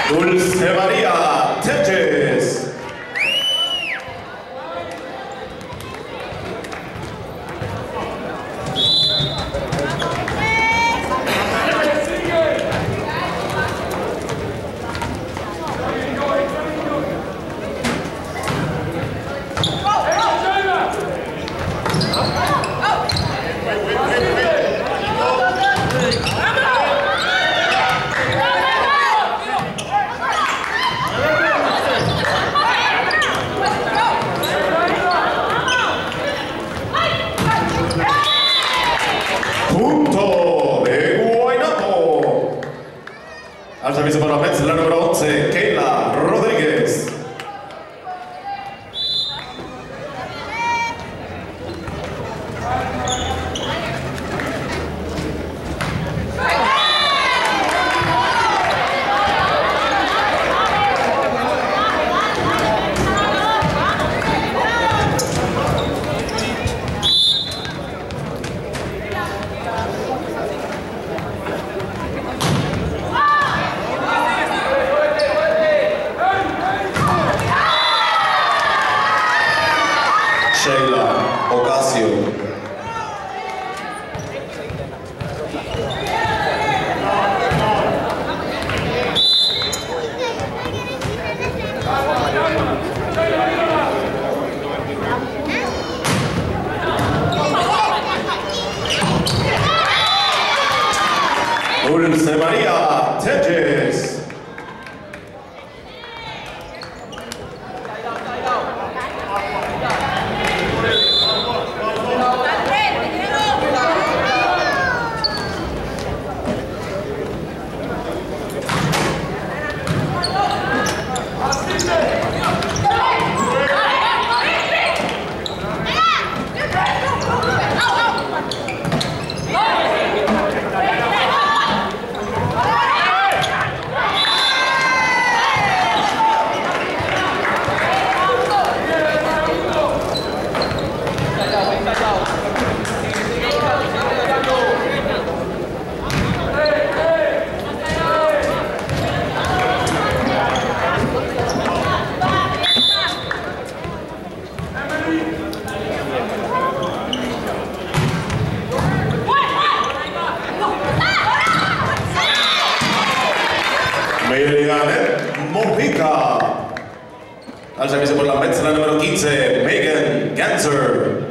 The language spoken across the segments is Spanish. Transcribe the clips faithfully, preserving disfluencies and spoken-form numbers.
Dulce María Teches. Punto de Guaynabo. Al servicio por la Mets, la número once, Keila Rodríguez. Sheila Ocasio. Dulce María Teches. Melianet Mojica. Al servicio por la Mets, la número quince, Megan Ganser.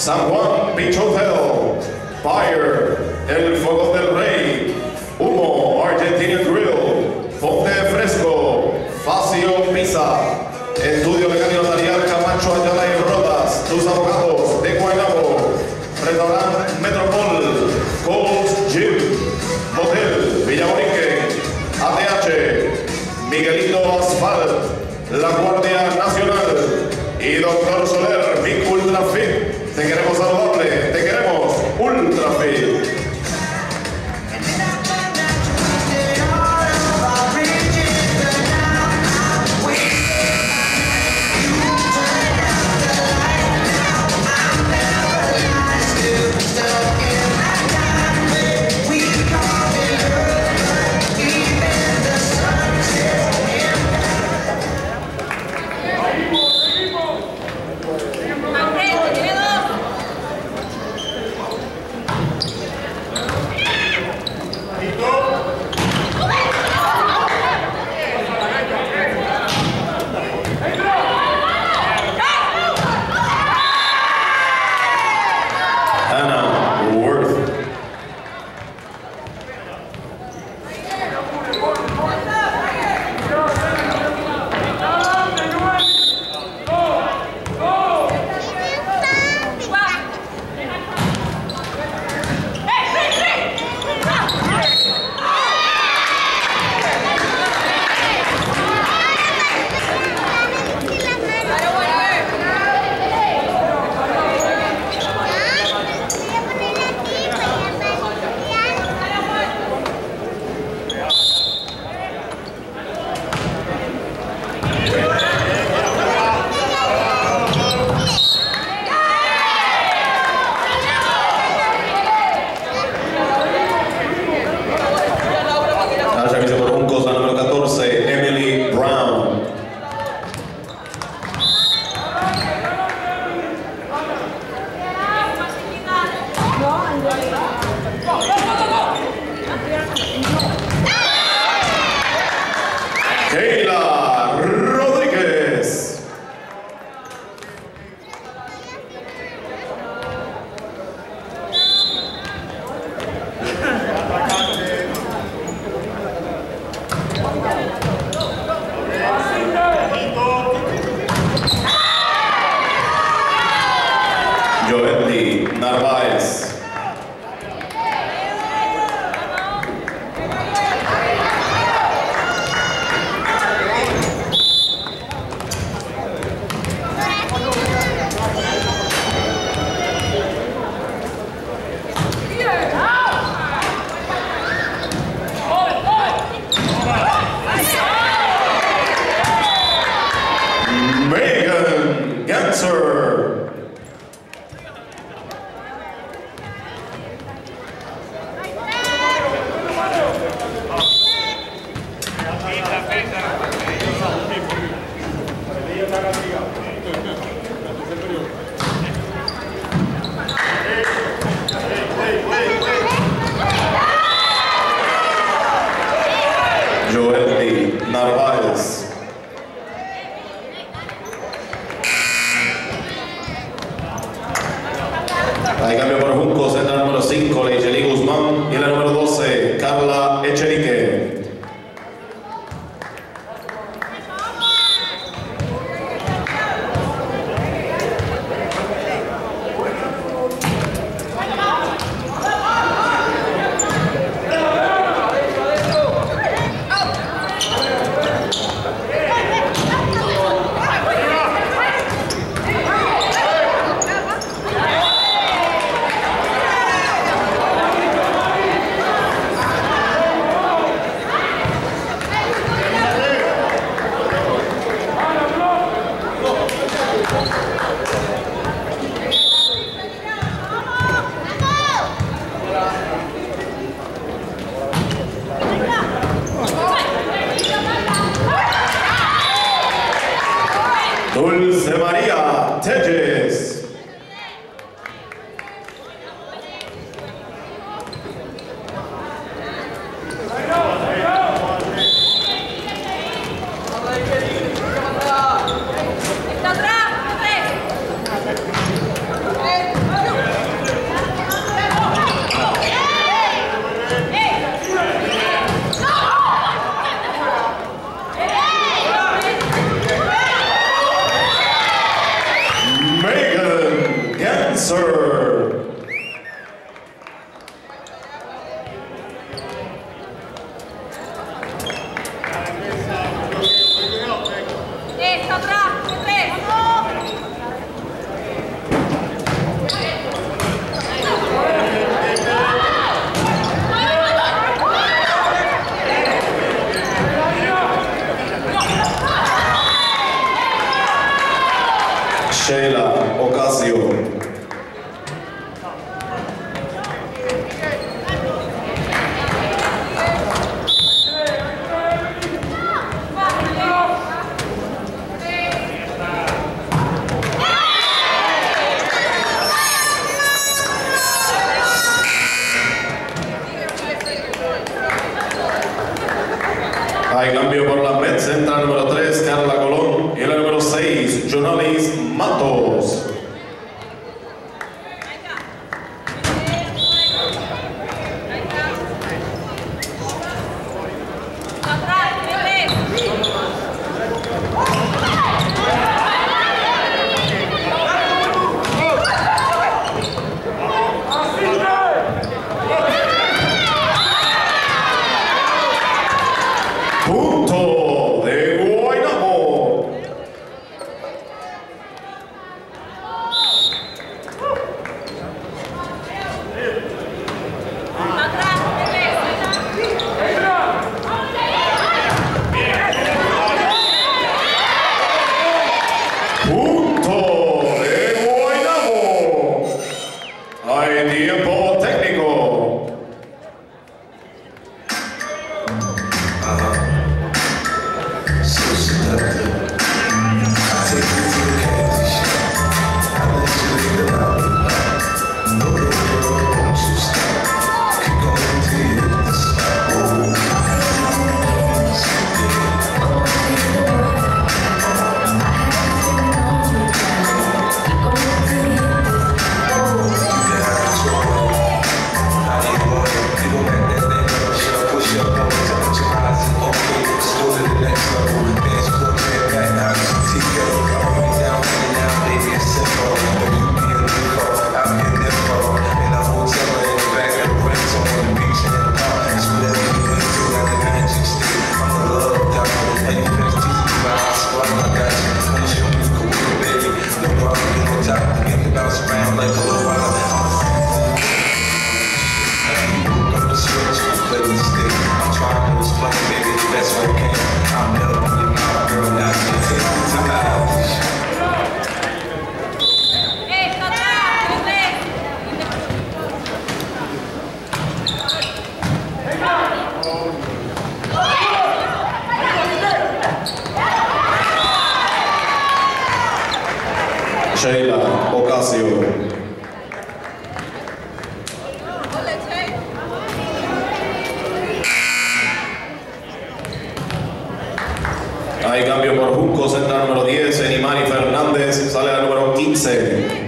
San Juan Beach Hotel, Fire, El Fuego del Rey, Humo, Argentinian Grill, Fonte Fresco, Facio Pizza, Estudio Mecánico Notarial Camacho Ayala y Rodas, Tus Abogados de Guaynabo, Restaurant Metropol, Coles Gym, Hotel Villaborique, A T H, Miguelito Asfalt, La Guardia Nacional y Doctor Soler, Vic Ultra Fit. Te queremos saludable, te queremos Ultra Fit. Hay cambio por Juncos, entra la número cinco, Leigeli Guzmán, y la número doce, Carla Echenique. Spencer. Sheila Ocasio. Hay cambio por la Mets, entra el número tres, Carla Colón, y el número seis, Jonalis Matos. Punto de Guaynabo. Punto de Guaynabo. Hay tiempo técnico. Sheila Ocasio. Hay cambio por Juncos, entra el número diez, Enimani Fernández, sale al número quince.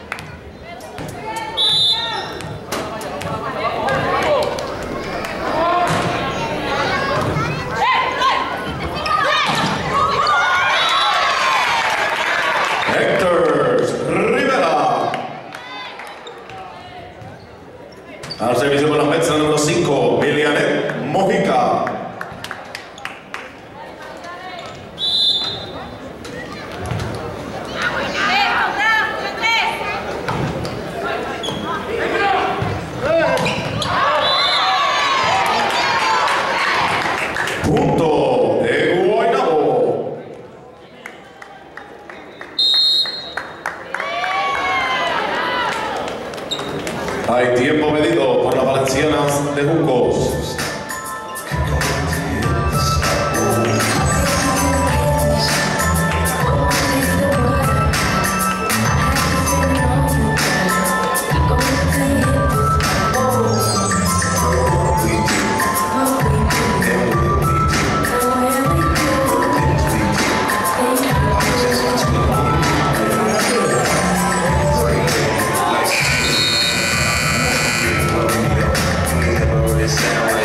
Al servicio con las Mets, el número cinco, Milianet Mojica. Punto de Guaynabo. Hay tiempo medido por las valencianas de Juncos. Sound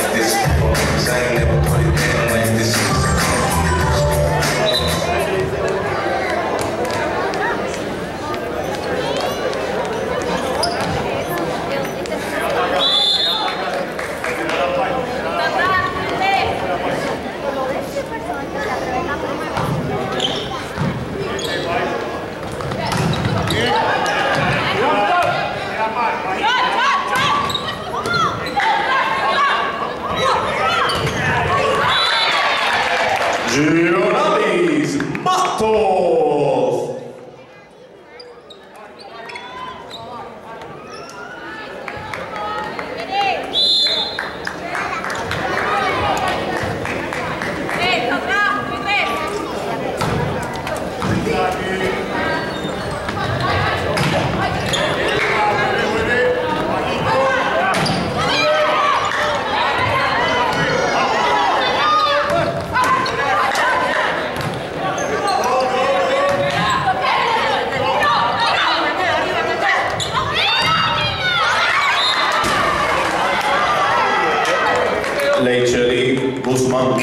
Leicheli Guzmán.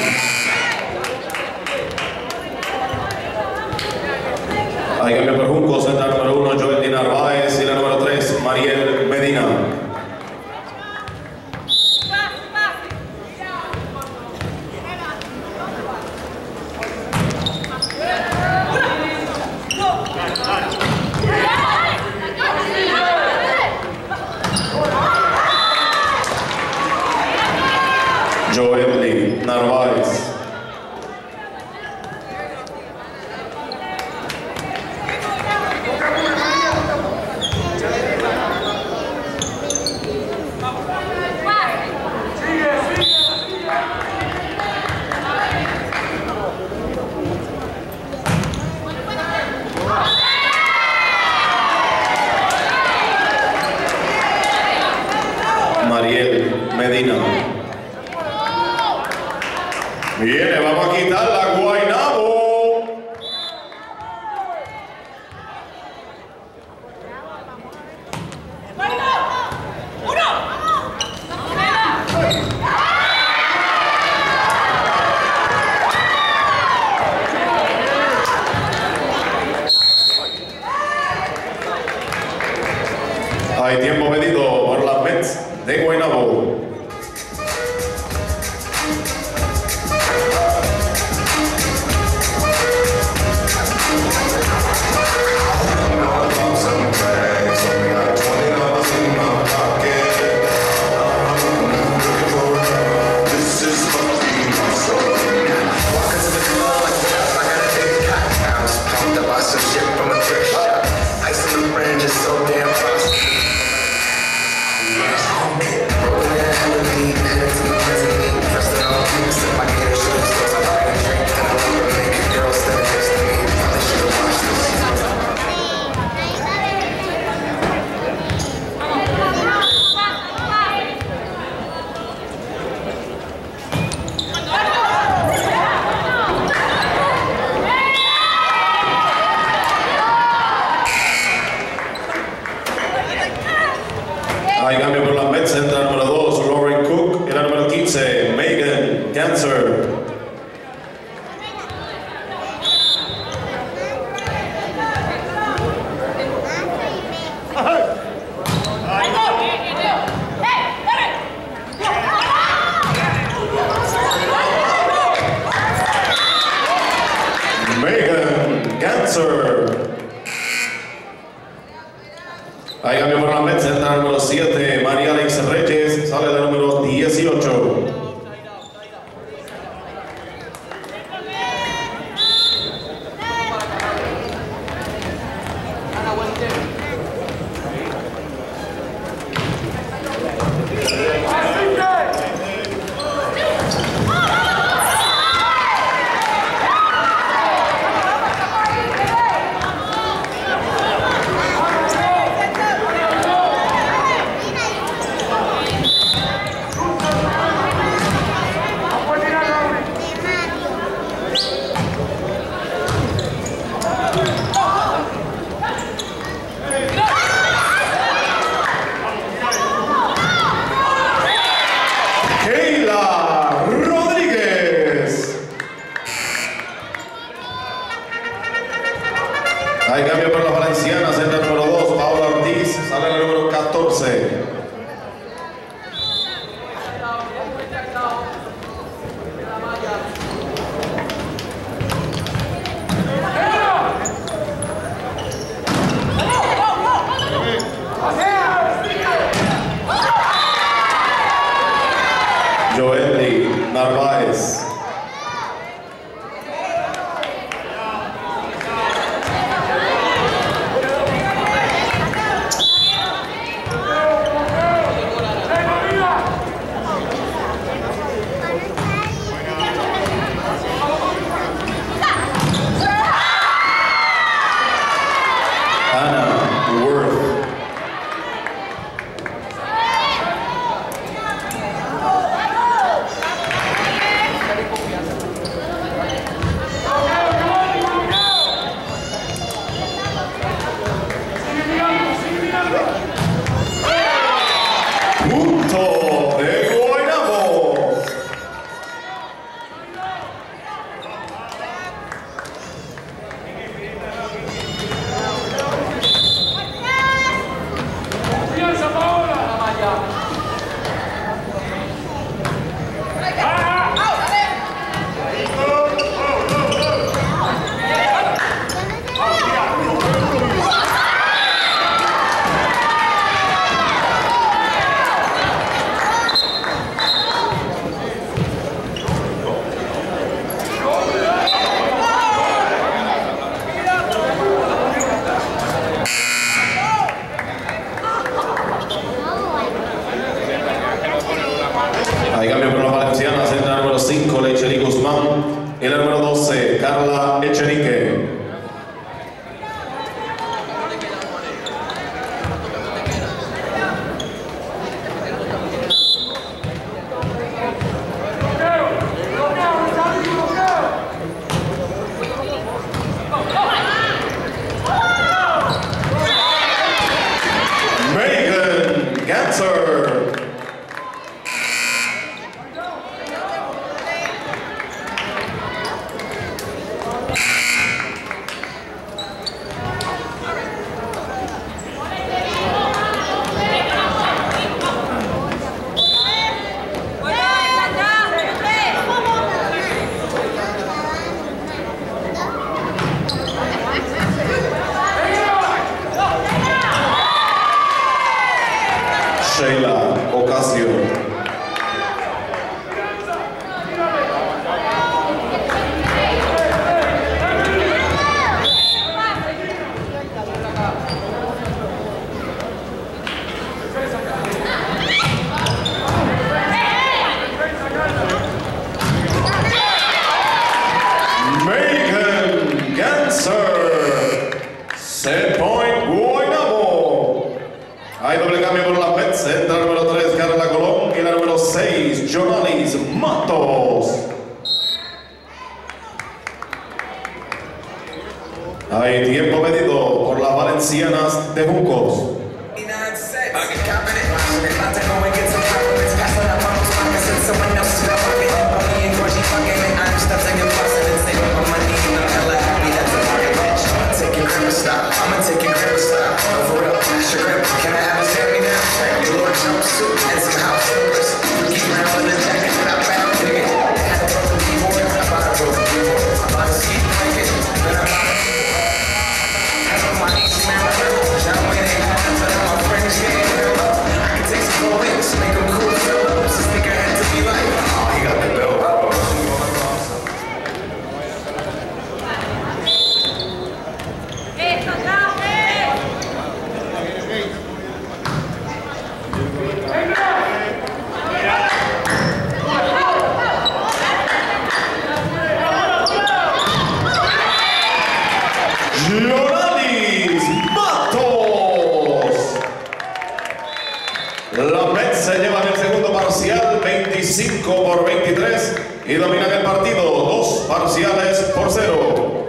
Hay cambio por Juncos, entra el número uno, Joel Narváez, y la número tres, Mariel Medina. Joel Narváez. Mariel Medina. Viene, vamos a quitar la Guaynabo. Hay tiempo medido por las Mets de Guaynabo. Hay cambio por las Mets, entra el número dos, Lauren Cook, y la número quince, Megan Ganser. Megan Ganser. Hay cambio por las Mets, entra el número siete, María Alex Reyes, sale del número dieciocho. Hay cambio por las valencianas, entra el número dos, Paula Ortiz, sale el número catorce. Joel Narváez. Ganser. Sheila Ocasio. Megan Ganser. Set point Guaynabo. Hay doble cambio por la Mets. Entra el número tres, Carla Colón, y la número seis, Jonalis Matos. Hay tiempo pedido por las valencianas de Juncos. Jonalis Matos. La Mets se llevan el segundo parcial veinticinco por veintitrés y dominan el partido dos parciales por cero.